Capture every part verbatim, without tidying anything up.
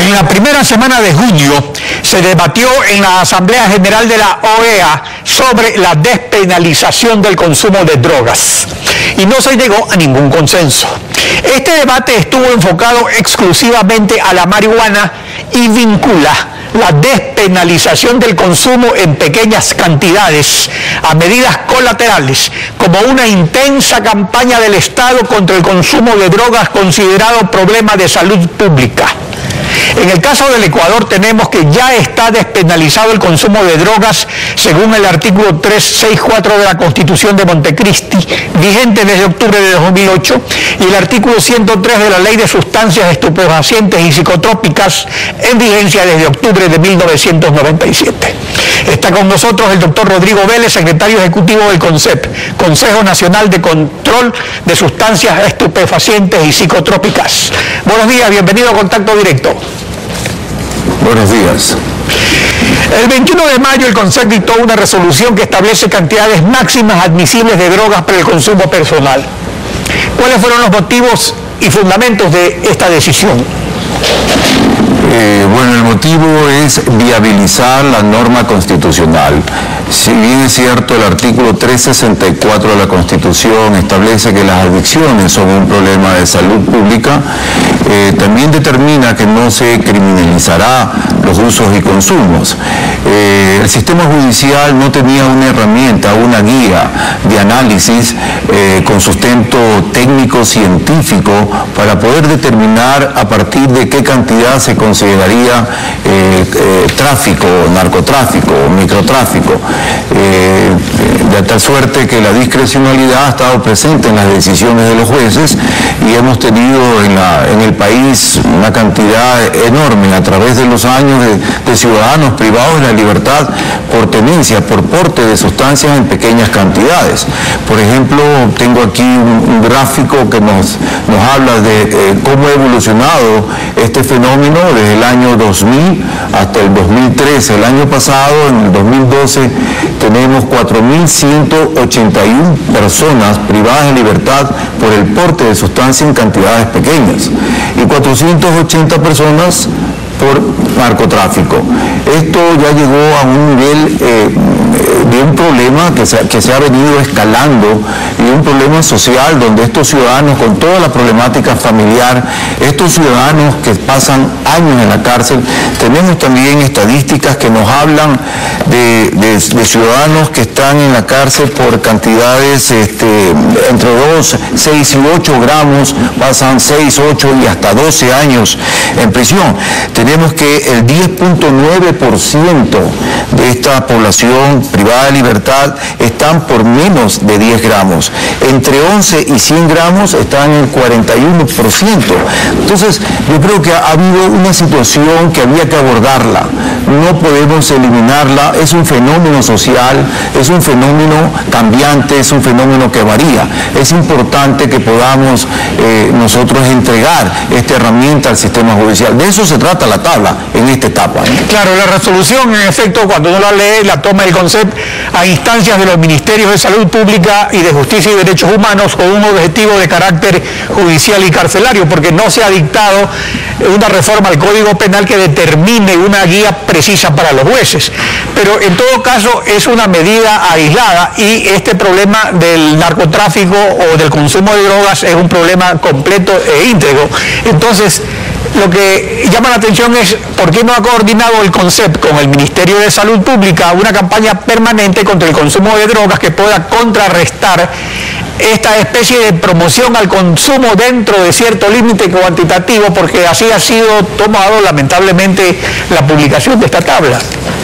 En la primera semana de junio se debatió en la Asamblea General de la O E A sobre la despenalización del consumo de drogas y no se llegó a ningún consenso. Este debate estuvo enfocado exclusivamente a la marihuana y vincula la despenalización del consumo en pequeñas cantidades a medidas colaterales como una intensa campaña del Estado contra el consumo de drogas considerado problema de salud pública. En el caso del Ecuador tenemos que ya está despenalizado el consumo de drogas según el artículo trescientos sesenta y cuatro de la Constitución de Montecristi, vigente desde octubre de dos mil ocho, y el artículo ciento tres de la Ley de Sustancias Estupefacientes y Psicotrópicas en vigencia desde octubre de mil novecientos noventa y siete. Está con nosotros el doctor Rodrigo Vélez, secretario ejecutivo del CONCEP, Consejo Nacional de Control de Sustancias Estupefacientes y Psicotrópicas. Buenos días, bienvenido a Contacto Directo. Buenos días. El veintiuno de mayo el CONCEP dictó una resolución que establece cantidades máximas admisibles de drogas para el consumo personal. ¿Cuáles fueron los motivos y fundamentos de esta decisión? Eh, bueno, el motivo es viabilizar la norma constitucional. Si bien es cierto, el artículo trescientos sesenta y cuatro de la Constitución establece que las adicciones son un problema de salud pública, eh, también determina que no se criminalizará los usos y consumos. Eh, el sistema judicial no tenía una herramienta, una guía de análisis eh, con sustento técnico científico para poder determinar a partir de qué cantidad se consideraría eh, eh, tráfico, narcotráfico, microtráfico. Eh, de tal suerte que la discrecionalidad ha estado presente en las decisiones de los jueces y hemos tenido en, la, en el país una cantidad enorme a través de los años de, de ciudadanos privados de la libertad por tenencia, por porte de sustancias en pequeñas cantidades. Por ejemplo, tengo aquí un, un gráfico que nos, nos habla de eh, cómo ha evolucionado este fenómeno desde el año dos mil hasta el dos mil trece. El año pasado, en el dos mil doce, tenemos cuatro mil ciento ochenta y una personas privadas de libertad por el porte de sustancias en cantidades pequeñas y cuatrocientas ochenta personas por narcotráfico. Esto ya llegó a un nivel eh, de un problema que se, que se ha venido escalando y un problema social donde estos ciudadanos con toda la problemática familiar, estos ciudadanos que pasan años en la cárcel, tenemos también estadísticas que nos hablan de, de, de ciudadanos que están en la cárcel por cantidades este, entre dos, seis y ocho gramos, pasan seis, ocho y hasta doce años en prisión. Tenemos que el diez punto nueve por ciento de esta población privada de libertad están por menos de diez gramos. Entre once y cien gramos están en el cuarenta y uno por ciento. Entonces, yo creo que ha habido una situación que había que abordarla. No podemos eliminarla. Es un fenómeno social, es un fenómeno cambiante, es un fenómeno que varía. Es importante que podamos eh, nosotros entregar esta herramienta al sistema judicial. De eso se trata la tabla en esta etapa, ¿eh? Claro, la resolución, en efecto, cuando uno la lee, la toma el CONCEP a instancias de los Ministerios de Salud Pública y de Justicia y Derechos Humanos con un objetivo de carácter judicial y carcelario, porque no se ha dictado una reforma al Código Penal que determine una guía precisa para los jueces. Pero en todo caso es una medida aislada y este problema del narcotráfico o del consumo de drogas es un problema completo e íntegro. Entonces, lo que llama la atención es por qué no ha coordinado el CONCEP con el Ministerio de Salud Pública una campaña permanente contra el consumo de drogas que pueda contrarrestar esta especie de promoción al consumo dentro de cierto límite cuantitativo, porque así ha sido tomado lamentablemente la publicación de esta tabla.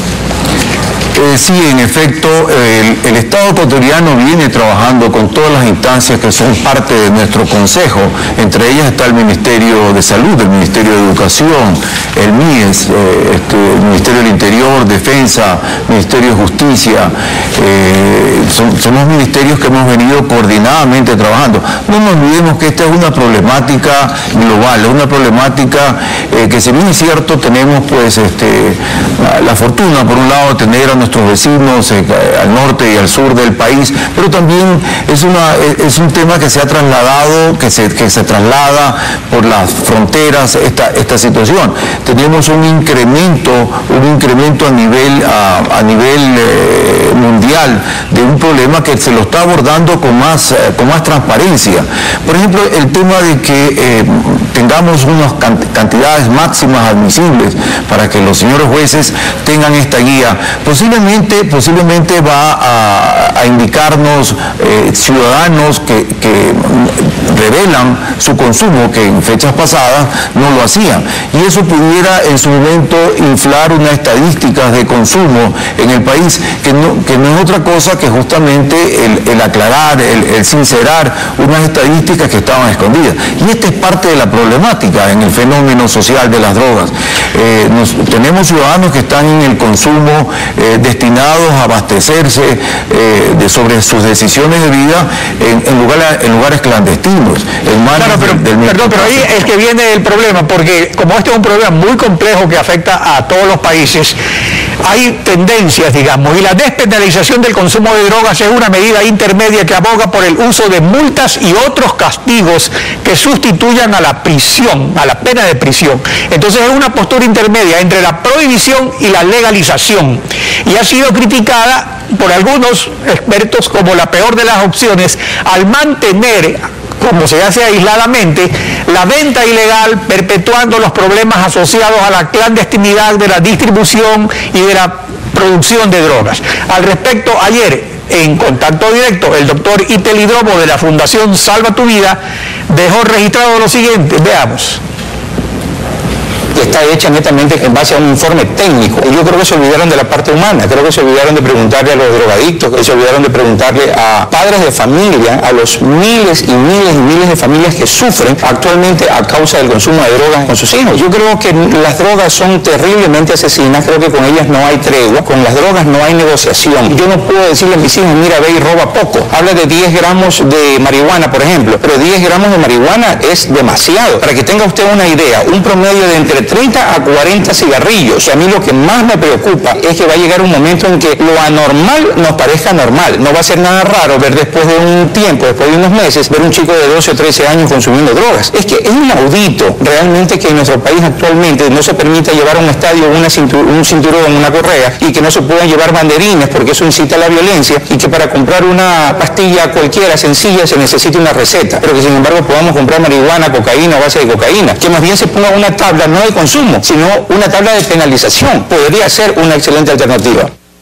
Eh, sí, en efecto, el, el Estado ecuatoriano viene trabajando con todas las instancias que son parte de nuestro Consejo. Entre ellas está el Ministerio de Salud, el Ministerio de Educación, el M I E S, eh, este, el Ministerio del Interior, Defensa, Ministerio de Justicia. Eh, son, son los ministerios que hemos venido coordinadamente trabajando. No nos olvidemos que esta es una problemática global, es una problemática eh, que, si bien es cierto, tenemos pues este, la, la fortuna, por un lado, de tener a nuestros vecinos eh, al norte y al sur del país, pero también es, una, es un tema que se ha trasladado, que se, que se traslada por las fronteras esta, esta situación. Tenemos un incremento, un incremento a nivel, a, a nivel eh, mundial de un problema que se lo está abordando con más, eh, con más transparencia. Por ejemplo, el tema de que eh, tengamos unas cantidades máximas admisibles para que los señores jueces tengan esta guía, posiblemente, posiblemente va a, a indicarnos eh, ciudadanos que, que revelan su consumo, que en fechas pasadas no lo hacían, y eso pudiera en su momento inflar unas estadísticas de consumo en el país, que no, que no es otra cosa que justamente el, el aclarar, el, el sincerar unas estadísticas que estaban escondidas. Y esta es parte de la problemática en el fenómeno social de las drogas. Eh, nos, tenemos ciudadanos que están en el consumo eh, destinados a abastecerse eh, de, sobre sus decisiones de vida en, en, lugar, en lugares clandestinos. En claro, pero, del, del perdón, pero ahí es que viene el problema, porque como este es un problema muy complejo que afecta a todos los países, hay tendencias, digamos, y la despenalización del consumo de drogas es una medida intermedia que aboga por el uso de multas y otros castigos que sustituyan a la prisión, a la pena de prisión. Entonces es una postura intermedia entre la prohibición y la legalización, y ha sido criticada por algunos expertos como la peor de las opciones al mantener, como se hace aisladamente, la venta ilegal, perpetuando los problemas asociados a la clandestinidad de la distribución y de la producción de drogas. Al respecto, ayer, en contacto directo, el doctor Iteli Drobo de la Fundación Salva Tu Vida dejó registrado lo siguiente. Veamos. Está hecha netamente en base a un informe técnico. Y yo creo que se olvidaron de la parte humana, creo que se olvidaron de preguntarle a los drogadictos, que se olvidaron de preguntarle a padres de familia, a los miles y miles y miles de familias que sufren actualmente a causa del consumo de drogas con sus hijos. Yo creo que las drogas son terriblemente asesinas, creo que con ellas no hay tregua, con las drogas no hay negociación. Yo no puedo decirle a mis hijos, mira, ve y roba poco. Habla de diez gramos de marihuana, por ejemplo, pero diez gramos de marihuana es demasiado. Para que tenga usted una idea, un promedio de entre treinta a cuarenta cigarrillos. Y a mí lo que más me preocupa es que va a llegar un momento en que lo anormal nos parezca normal. No va a ser nada raro ver después de un tiempo, después de unos meses, ver un chico de doce o trece años consumiendo drogas. Es que es inaudito realmente que en nuestro país actualmente no se permita llevar a un estadio una cintur un cinturón, una correa, y que no se puedan llevar banderines porque eso incita a la violencia, y que para comprar una pastilla cualquiera sencilla se necesite una receta, pero que sin embargo podamos comprar marihuana, cocaína o base de cocaína. Que más bien se ponga una tabla no de consumo, sino una tabla de penalización. Podría ser una excelente alternativa.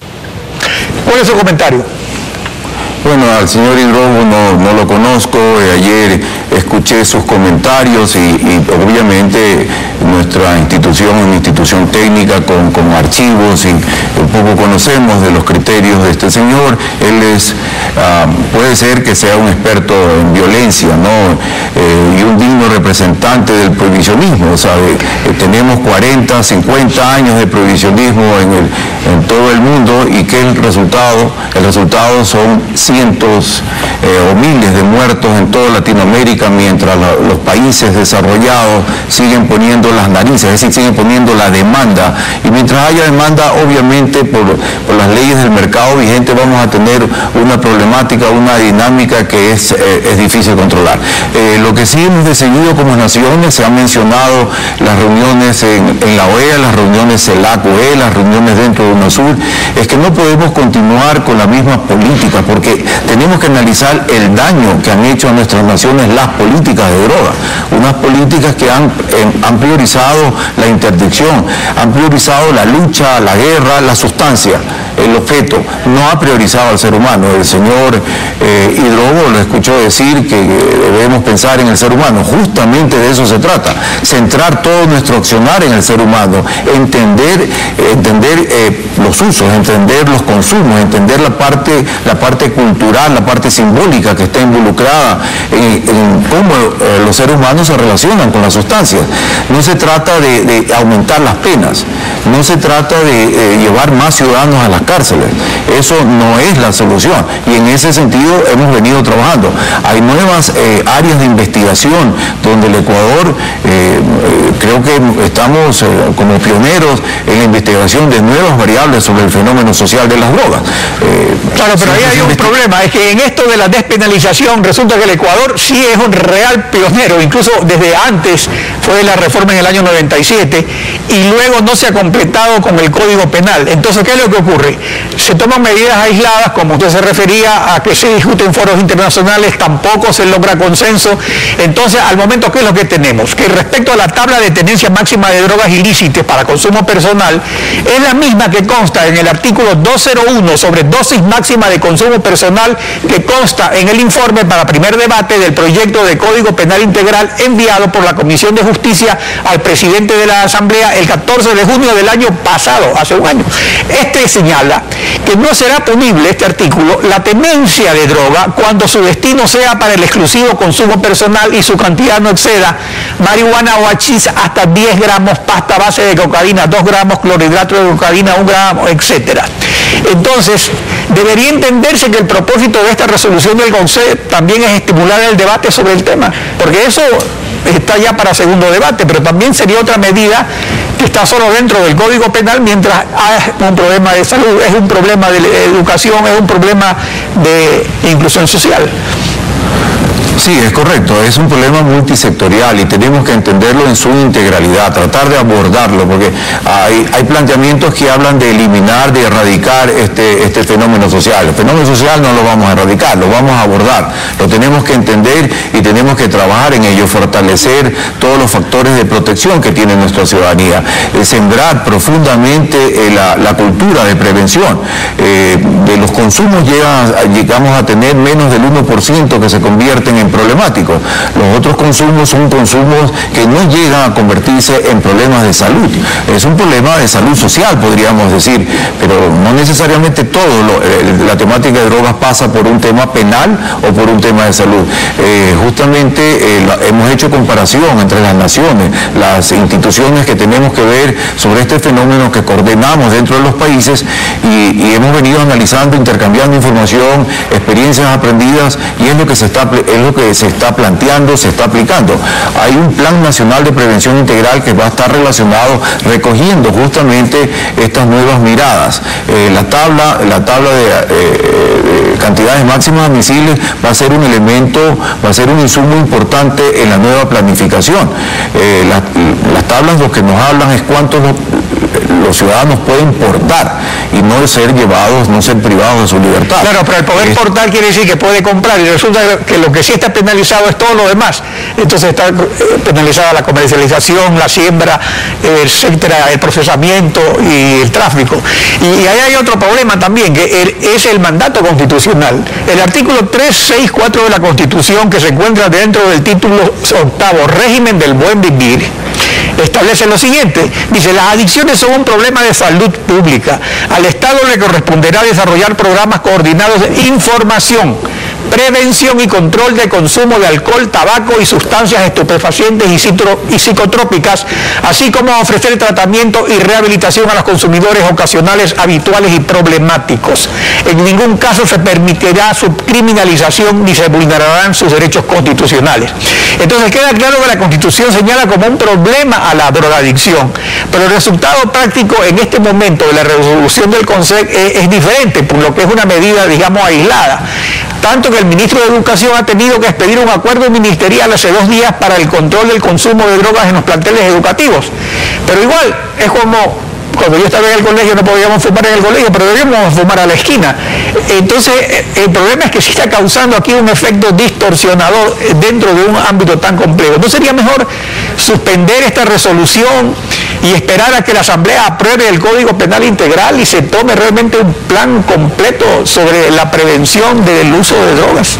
¿Cuál es su comentario? Bueno, al señor Hidrobo no, no lo conozco, eh, ayer escuché sus comentarios y, y obviamente nuestra institución es una institución técnica con, con archivos y un poco conocemos de los criterios de este señor. Él es, uh, puede ser que sea un experto en violencia, ¿no? Eh, y un digno representante del prohibicionismo, ¿sabe? Eh, tenemos cuarenta, cincuenta años de prohibicionismo en, el, en todo el mundo, y que el resultado, el resultado son cientos eh, o miles de muertos en toda Latinoamérica, mientras la, los países desarrollados siguen poniendo las narices, es decir, siguen poniendo la demanda, y mientras haya demanda, obviamente por, por las leyes del mercado vigente vamos a tener una problemática, una dinámica que es, eh, es difícil controlar. Eh, lo que sí hemos decidido como naciones, se han mencionado las reuniones en, en la O E A, las reuniones CELAC-O E, las reuniones dentro de UNASUR, es que no podemos continuar con la misma política, porque tenemos que analizar el daño que han hecho a nuestras naciones las políticas de droga, unas políticas que han, eh, han priorizado la interdicción, han priorizado la lucha, la guerra, la sustancia, el objeto, no ha priorizado al ser humano. El señor eh, Hidrobo lo escuchó decir que debemos pensar en el ser humano, justamente de eso se trata, centrar todo nuestro accionar en el ser humano, entender, entender eh, los usos, entender los consumos, entender la parte, la parte cultural, la parte simbólica que está involucrada en, en cómo eh, los seres humanos se relacionan con las sustancias. No se trata de, de aumentar las penas, no se trata de eh, llevar más ciudadanos a las cárceles, eso no es la solución, y en ese sentido hemos venido trabajando. Hay nuevas eh, áreas de investigación donde el Ecuador eh, creo creo que estamos eh, como pioneros en la investigación de nuevas variables sobre el fenómeno social de las drogas. Eh, claro, pero ahí hay un problema, es que en esto de la despenalización resulta que el Ecuador sí es un real pionero, incluso desde antes fue la reforma en el año noventa y siete y luego no se ha completado con el Código Penal. Entonces, ¿qué es lo que ocurre? Se toman medidas aisladas, como usted se refería, a que se discute en foros internacionales, tampoco se logra consenso. Entonces, al momento, ¿qué es lo que tenemos? Que respecto a la tabla de tenencia máxima de drogas ilícitas para consumo personal, es la misma que consta en el artículo doscientos uno sobre dosis máxima de consumo personal que consta en el informe para primer debate del proyecto de Código Penal Integral enviado por la Comisión de Justicia al presidente de la Asamblea el catorce de junio del año pasado, hace un año. Este señala que no será punible, este artículo, la tenencia de droga cuando su destino sea para el exclusivo consumo personal y su cantidad no exceda marihuana o hachís hasta diez gramos, pasta base de cocaína dos gramos, clorhidrato de cocaína un gramo, etcétera. Entonces, debería entenderse que el propósito de esta resolución del Consejo también es estimular el debate sobre el tema, porque eso está ya para segundo debate, pero también sería otra medida que está solo dentro del Código Penal, mientras hay un problema de salud, es un problema de educación, es un problema de inclusión social. Sí, es correcto, es un problema multisectorial y tenemos que entenderlo en su integralidad, tratar de abordarlo, porque hay, hay planteamientos que hablan de eliminar, de erradicar este, este fenómeno social. El fenómeno social no lo vamos a erradicar, lo vamos a abordar, lo tenemos que entender y tenemos que trabajar en ello, fortalecer todos los factores de protección que tiene nuestra ciudadanía, eh, sembrar profundamente eh, la, la cultura de prevención. Eh, de los consumos llega, llegamos a tener menos del uno por ciento que se convierten en problemáticos. Los otros consumos son consumos que no llegan a convertirse en problemas de salud. Es un problema de salud social, podríamos decir, pero no necesariamente todo lo, eh, la temática de drogas pasa por un tema penal o por un tema de salud. Eh, justamente eh, la, hemos hecho comparación entre las naciones, las instituciones que tenemos que ver sobre este fenómeno que coordinamos dentro de los países y, y hemos venido analizando, intercambiando información, experiencias aprendidas y es lo que se está, es lo que se está planteando, se está aplicando. Hay un plan nacional de prevención integral que va a estar relacionado, recogiendo justamente estas nuevas miradas. Eh, la tabla, la tabla de, eh, de cantidades máximas admisibles va a ser un elemento, va a ser un insumo importante en la nueva planificación. Eh, la, las tablas lo que nos hablan es cuántos los, los ciudadanos pueden portar y no ser llevados, no ser privados de su libertad. Claro, pero el poder es, portar quiere decir que puede comprar y resulta que lo que sí está penalizado es todo lo demás. Entonces está penalizada la comercialización, la siembra, etcétera, el procesamiento y el tráfico. Y ahí hay otro problema también, que el, es el mandato constitucional. El artículo trescientos sesenta y cuatro de la Constitución, que se encuentra dentro del título octavo, régimen del buen vivir, establece lo siguiente, dice: las adicciones son un problema de salud pública. Al Estado le corresponderá desarrollar programas coordinados de información, prevención y control de consumo de alcohol, tabaco y sustancias estupefacientes y, citro, y psicotrópicas, así como ofrecer tratamiento y rehabilitación a los consumidores ocasionales, habituales y problemáticos. En ningún caso se permitirá su criminalización ni se vulnerarán sus derechos constitucionales. Entonces queda claro que la Constitución señala como un problema a la drogadicción, pero el resultado práctico en este momento de la resolución del Consejo es, es diferente, por lo que es una medida, digamos, aislada. Tanto que el ministro de Educación ha tenido que expedir un acuerdo ministerial hace dos días para el control del consumo de drogas en los planteles educativos. Pero igual, es como cuando yo estaba en el colegio no podíamos fumar en el colegio, pero debíamos fumar a la esquina. Entonces, el problema es que sí está causando aquí un efecto distorsionador dentro de un ámbito tan complejo. ¿No sería mejor suspender esta resolución y esperar a que la Asamblea apruebe el Código Penal Integral y se tome realmente un plan completo sobre la prevención del uso de drogas?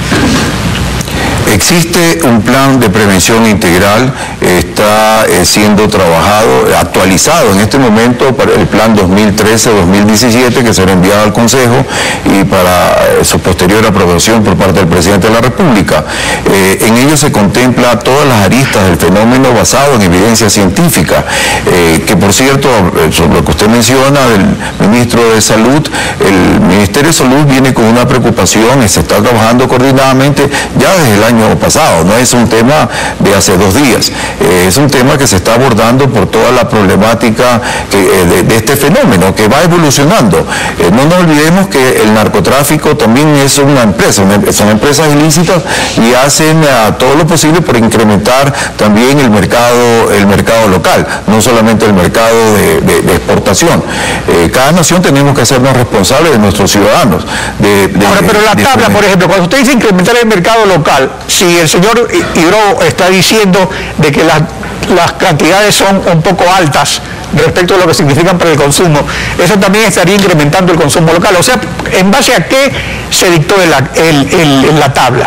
Existe un plan de prevención integral, está eh, siendo trabajado, actualizado en este momento para el plan dos mil trece a dos mil diecisiete que será enviado al Consejo y para eh, su posterior aprobación por parte del Presidente de la República. Eh, en ello se contempla todas las aristas del fenómeno basado en evidencia científica, eh, que por cierto, sobre lo que usted menciona del Ministro de Salud, el Ministerio de Salud viene con una preocupación y se está trabajando coordinadamente ya desde el año año pasado, no es un tema de hace dos días, eh, es un tema que se está abordando por toda la problemática que, eh, de, de este fenómeno que va evolucionando. Eh, no nos olvidemos que el narcotráfico también es una empresa, una, son empresas ilícitas y hacen uh, todo lo posible por incrementar también el mercado, el mercado local, no solamente el mercado de, de, de exportación. Eh, cada nación tenemos que hacernos responsables de nuestros ciudadanos. De, de, Ahora, pero la de, tabla, de, por ejemplo, cuando usted dice incrementar el mercado local, si el señor Hidro está diciendo de que las, las cantidades son un poco altas respecto a lo que significan para el consumo, eso también estaría incrementando el consumo local. O sea, ¿en base a qué se dictó en la, el, el, en la tabla?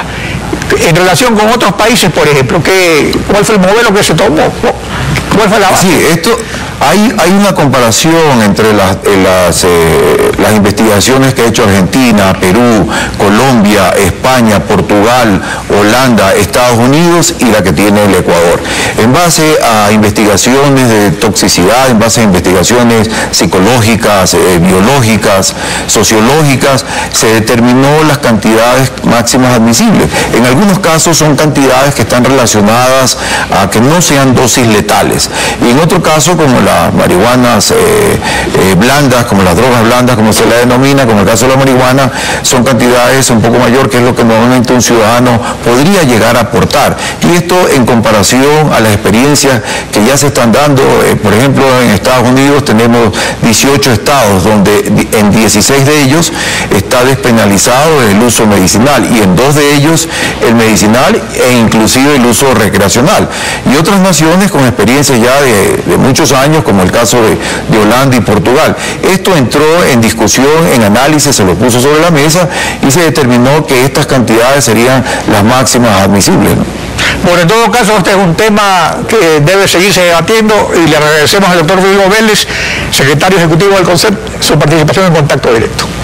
En relación con otros países, por ejemplo, ¿qué, ¿cuál fue el modelo que se tomó? ¿Cuál fue la base? Sí, esto, hay, hay una comparación entre las, las, eh, las investigaciones que ha hecho Argentina, Perú, Colombia, España, Portugal, Holanda, Estados Unidos y la que tiene el Ecuador. En base a investigaciones de toxicidad, en base a investigaciones psicológicas, eh, biológicas, sociológicas, se determinó las cantidades máximas admisibles. En algunos casos son cantidades que están relacionadas a que no sean dosis letales. Y en otro caso, como las marihuanas eh, eh, blandas, como las drogas blandas, como se la denomina, como el caso de la marihuana, son cantidades un poco mayor, que es lo que normalmente un ciudadano podría llegar a aportar. Y esto en comparación a las experiencias que ya se están dando, eh, por ejemplo, en Estados Unidos tenemos dieciocho estados, donde en dieciséis de ellos está despenalizado el uso medicinal, y en dos de ellos el medicinal e inclusive el uso recreacional. Y otras naciones con experiencias ya de, de muchos años, como el caso de, de Holanda y Portugal. Esto entró en discusión, en análisis, se lo puso sobre la mesa y se determinó que estas cantidades serían las máximas admisibles, ¿no? Bueno, en todo caso, este es un tema que debe seguirse debatiendo y le agradecemos al doctor Rodrigo Vélez, secretario ejecutivo del CONCEP, su participación en Contacto Directo.